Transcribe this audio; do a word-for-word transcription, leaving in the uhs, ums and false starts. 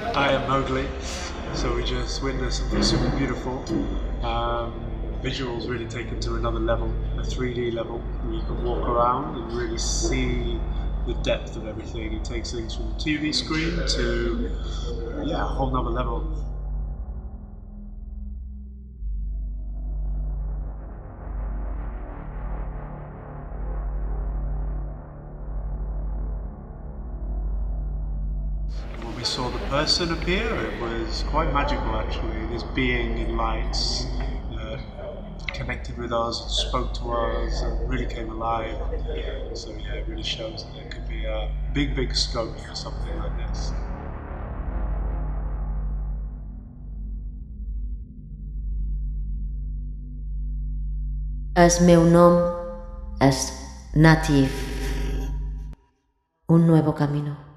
I am Mogli, so we just witnessed something super beautiful. Um, visuals really taken to another level, a three D level, where you can walk around and really see the depth of everything. It takes things from the T V screen to, yeah, a whole nother level. When we saw the person appear, it was quite magical actually. This being in lights uh, connected with us, spoke to us, and really came alive. So yeah, it really shows that there could be a big, big scope for something like this. El meu nom és NATTIV, un nuevo camino.